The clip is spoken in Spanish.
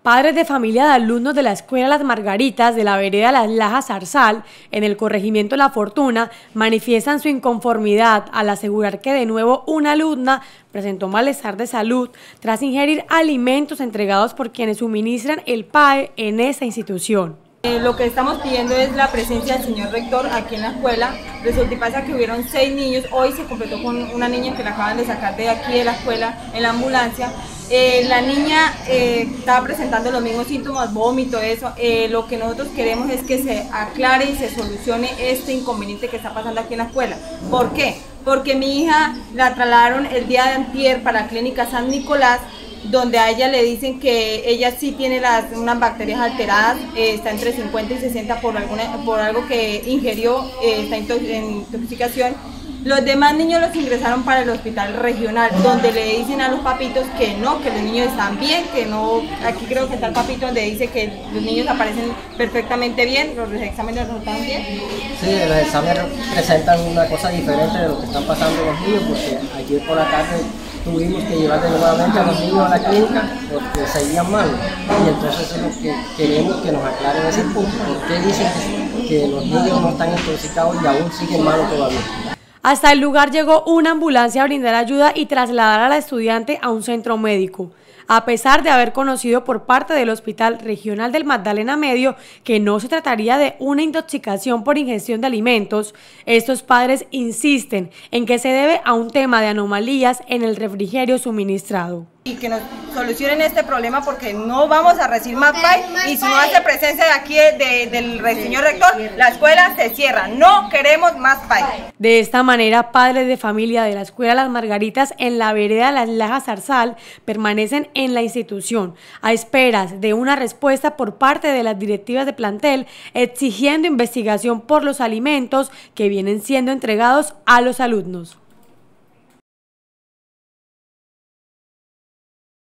Padres de familia de alumnos de la Escuela Las Margaritas de la vereda Las Lajas Zarzal, en el corregimiento La Fortuna, manifiestan su inconformidad al asegurar que de nuevo una alumna presentó malestar de salud tras ingerir alimentos entregados por quienes suministran el PAE en esta institución. Lo que estamos pidiendo es la presencia del señor rector aquí en la escuela. Resulta y pasa que hubieron 6 niños, hoy se completó con una niña que la acaban de sacar de aquí de la escuela en la ambulancia. La niña estaba presentando los mismos síntomas, vómito, eso. Lo que nosotros queremos es que se aclare y se solucione este inconveniente que está pasando aquí en la escuela. ¿Por qué? Porque mi hija la trasladaron el día de antier para la clínica San Nicolás, donde a ella le dicen que ella sí tiene unas bacterias alteradas, está entre 50 y 60 por algo que ingirió, está en intoxicación. Los demás niños los ingresaron para el hospital regional, donde le dicen a los papitos que no, que los niños están bien, que no. Aquí creo que está el papito donde dice que los niños aparecen perfectamente bien, los exámenes resultan bien. Sí, los exámenes presentan una cosa diferente de lo que están pasando los niños, porque ayer por la tarde tuvimos que llevar nuevamente a los niños a la clínica porque seguían mal, y entonces es lo que queremos que nos aclaren ese punto. ¿Por qué dicen que los niños no están intoxicados y aún siguen malos todavía? Hasta el lugar llegó una ambulancia a brindar ayuda y trasladar a la estudiante a un centro médico, a pesar de haber conocido por parte del Hospital Regional del Magdalena Medio que no se trataría de una intoxicación por ingestión de alimentos. Estos padres insisten en que se debe a un tema de anomalías en el refrigerio suministrado. Y que nos solucionen este problema, porque no vamos a recibir más PAE, y si no hace presencia de aquí del señor rector, la escuela se cierra. No queremos más PAE. De esta manera, padres de familia de la Escuela Las Margaritas en la vereda Las Lajas Zarzal permanecen en la institución a esperas de una respuesta por parte de las directivas de plantel, exigiendo investigación por los alimentos que vienen siendo entregados a los alumnos.